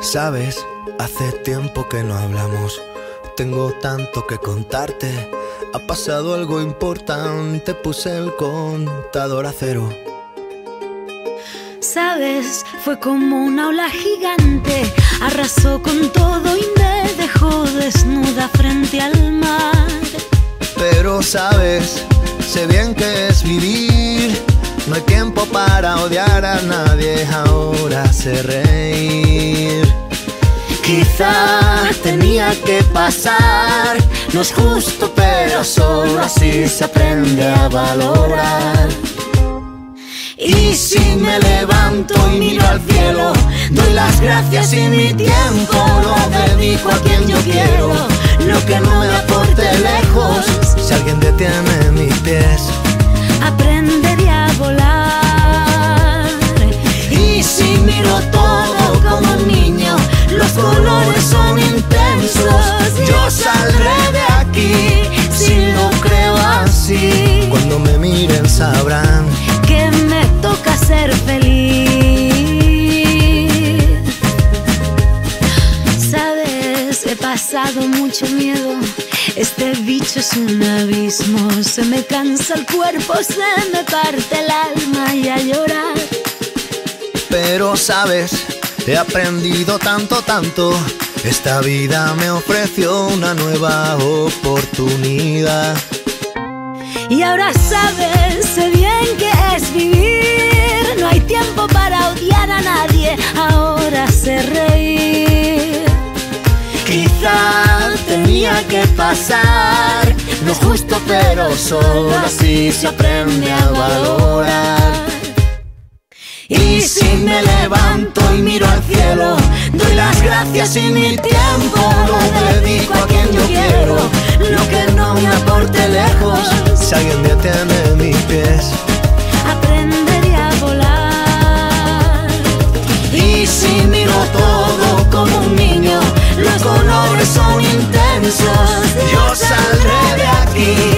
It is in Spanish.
Sabes, hace tiempo que no hablamos. Tengo tanto que contarte. Ha pasado algo importante. Puse el contador a cero. Sabes, fue como una ola gigante. Arrasó con todo y me dejó desnuda frente al mar. Pero sabes, sé bien que es vivir. No hay tiempo para odiar a nadie. Ahora sé reír. Quizá tenía que pasar. No es justo, pero solo así se aprende a valorar. Y si me levanto y miro al cielo, doy las gracias y mi tiempo lo dedico a quien yo quiero. Lo que no me aporte lejos, si alguien detiene mis pies, aprenderé a volar. Y si miro todo como un niño, los colores son intensos. Yo saldré de aquí si lo creo así. Cuando me miren sabrán que me toca ser feliz. Sabes, he pasado mucho miedo. Este bicho es un abismo. Se me cansa el cuerpo, se me parte el alma y a llorar. Pero sabes, he aprendido tanto, tanto. Esta vida me ofreció una nueva oportunidad. Y ahora sabes, sé bien que es vivir. No hay tiempo para odiar a nadie. Ahora sé reír. Quizá tenía que pasar. No es justo, pero solo así se aprende a valorar. Y si me levanto y miro al cielo, doy las gracias y mi tiempo lo dedico a quien yo quiero. Lo que no me aporte lejos, si alguien detiene mis pies, aprenderé a volar. Y si miro todo como un niño, los colores son intensos. Yo saldré de aquí